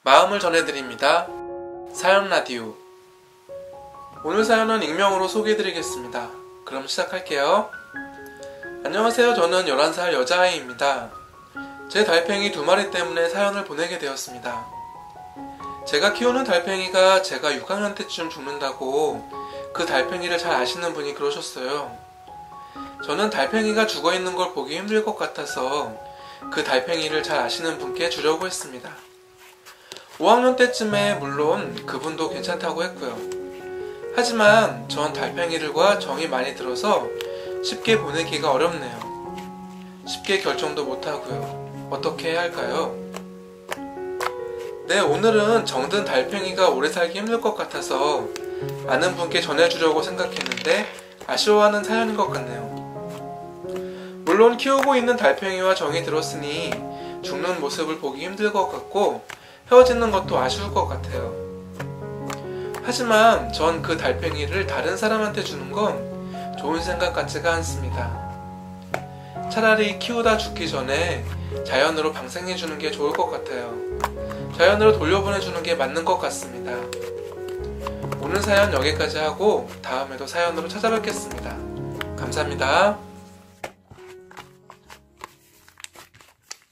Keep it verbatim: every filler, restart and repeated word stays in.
마음을 전해드립니다. 사연라디오. 오늘 사연은 익명으로 소개해드리겠습니다. 그럼 시작할게요. 안녕하세요. 저는 열한 살 여자아이입니다. 제 달팽이 두 마리 때문에 사연을 보내게 되었습니다. 제가 키우는 달팽이가 제가 육 학년 때쯤 죽는다고 그 달팽이를 잘 아시는 분이 그러셨어요. 저는 달팽이가 죽어있는 걸 보기 힘들 것 같아서 그 달팽이를 잘 아시는 분께 주려고 했습니다. 오 학년 때쯤에 물론 그분도 괜찮다고 했고요. 하지만 전 달팽이들과 정이 많이 들어서 쉽게 보내기가 어렵네요. 쉽게 결정도 못하고요. 어떻게 해야 할까요? 네, 오늘은 정든 달팽이가 오래 살기 힘들 것 같아서 아는 분께 전해주려고 생각했는데 아쉬워하는 사연인 것 같네요. 물론 키우고 있는 달팽이와 정이 들었으니 죽는 모습을 보기 힘들 것 같고 헤어지는 것도 아쉬울 것 같아요. 하지만 전 그 달팽이를 다른 사람한테 주는 건 좋은 생각 같지가 않습니다. 차라리 키우다 죽기 전에 자연으로 방생해주는 게 좋을 것 같아요. 자연으로 돌려보내주는 게 맞는 것 같습니다. 오늘 사연 여기까지 하고 다음에도 사연으로 찾아뵙겠습니다. 감사합니다.